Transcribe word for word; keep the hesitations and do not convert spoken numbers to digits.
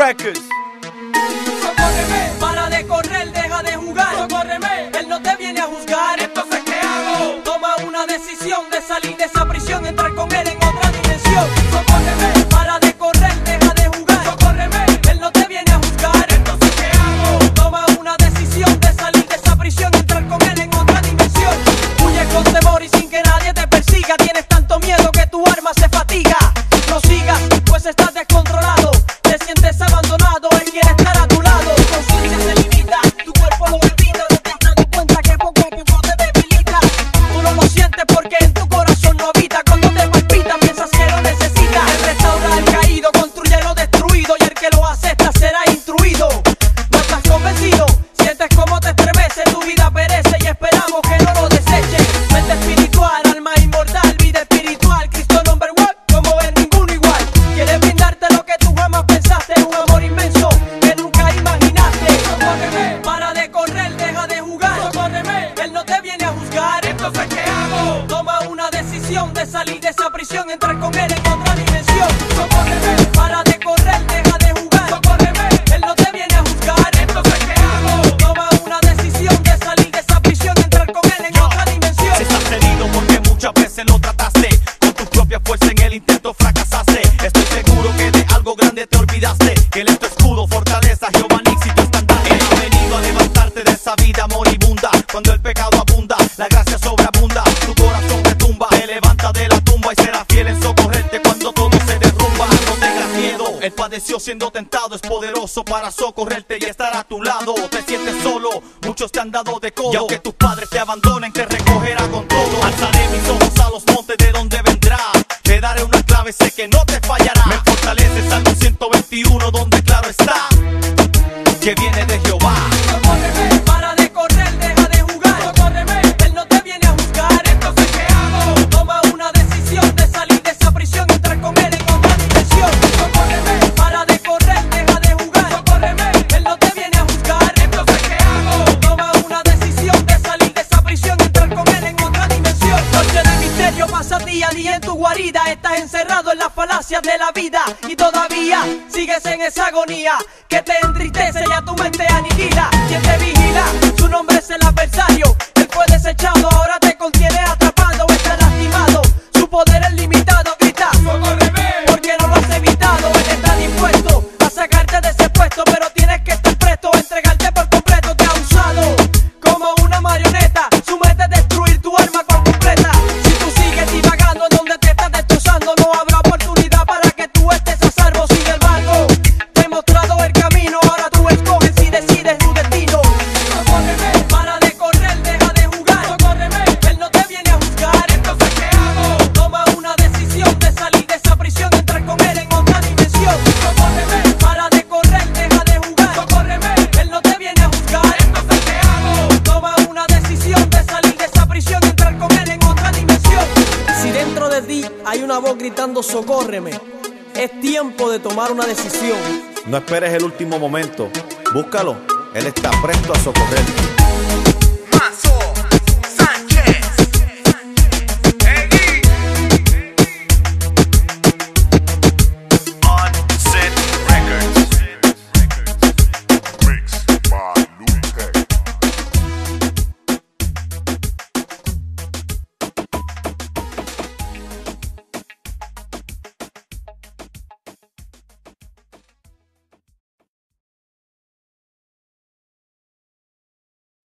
Records. Socórreme, para de correr, deja de jugar. Socórreme, él no te viene a juzgar. entonces ¿qué hago? Toma una decisión de salir de esa prisión, entrar con él en otra dimensión. Socórreme, Para de correr, deja de jugar. socórreme, Él no te viene a juzgar. entonces ¿qué hago? Toma una decisión de salir de esa prisión, entrar con él en otra dimensión. Huye con temor y sin que nadie te persiga. Tienes tanto miedo que tu alma se fatiga. No sigas, pues estás descontrolado. Te sientes abandonado, él quiere estar a tu lado. Tu conciencia se limita, tu cuerpo lo olvida. No te has dado cuenta que poco a poco te debilita. Tú no lo sientes porque en tu corazón no habita. Cuando te palpita piensas que lo necesitas. Él restaura al caído, construye lo destruido. Y el que lo acepta será instruido. No estás convencido, sientes cómo te estremece. Tu vida perece y esperamos que no lo deseches. Mente espiritual, alma inmortal, vida espiritual. Cristo number one, como en ninguno igual. Quiere brindarte lo que tú jamás pensaste. Un amor inmenso que nunca imaginaste. Socórreme, Para de correr, deja de jugar. socórreme, Él no te viene a juzgar. entonces ¿qué hago? Toma una decisión de salir de esa prisión, entrar con él en otra dimensión. Socórreme, Para de correr, deja de jugar. socórreme, Él no te viene a juzgar. entonces ¿qué hago? Toma una decisión de salir de esa prisión, entrar con él en otra dimensión. Si estás herido porque muchas veces lo trataste, con tu propia fuerza en el intento fracasaste. Estoy seguro que de algo grande te olvidaste, que él es tu escudo, fortaleza, Jehová Nixi, tu estandarte. Él ha venido a levantarte de esa vida moribunda. Cuando el pecado abunda, la gracia sobreabunda. Tu corazón retumba, te levanta de la tumba y será fiel en socorrerte cuando todo se derrumba. No tengas miedo, él padeció siendo tentado, es poderoso para socorrerte y estar a tu lado. Te sientes solo, muchos te han dado de codo, y aunque tus padres te abandonen, te recogerá con todo. Alzaré mis ojos a los montes de donde vendrá, te daré una clave, sé que no te fallará. Me fortalece Salmo ciento veintiuno, donde claro está que viene de Jehová. socórreme, Para de correr, deja de jugar. socórreme, Él no te viene a juzgar. entonces ¿qué hago? Toma una decisión de salir de esa prisión, entrar con él en otra dimensión. Socórreme, Para de correr, deja de jugar. socórreme, Él no te viene a juzgar. entonces ¿qué hago? Toma una decisión de salir de esa prisión, entrar con él en otra dimensión. Noche de misterio pasa día a día en tu guarida. Estás encerrado en las falacias de la vida y todavía sigues en esa agonía que te entristece y a tu mente aniquila. Quien te vigila, su nombre es el adversario. Él fue desechado, ahora te contiene atrapado. Está lastimado, su poder es limitado. Grita, Socórreme, porque no lo has evitado. Él está dispuesto a sacarte de ese puesto, pero tienes que estar presto a entregarte por completo. Te ha usado como una marioneta, su meta es destruir tu alma por completa. Si tú sigues divagando en donde te estás destrozando, no habrá oportunidad para que tú estés a salvo. Sin embargo, te he mostrado el camino, ahora tú escoges si decides tu destino. socórreme, Para de correr, deja de jugar. socórreme, Él no te viene a juzgar. entonces ¿qué hago? Toma una decisión de salir de esa prisión, entrar con él en otra dimensión. Socórreme, Para de correr, deja de jugar. socórreme, Él no te viene a juzgar. entonces ¿qué hago? Toma una decisión de salir de esa prisión, entrar con él en otra dimensión. Si dentro de ti hay una voz gritando socórreme, es tiempo de tomar una decisión. No esperes el último momento. Búscalo. Él está presto a socorrerte.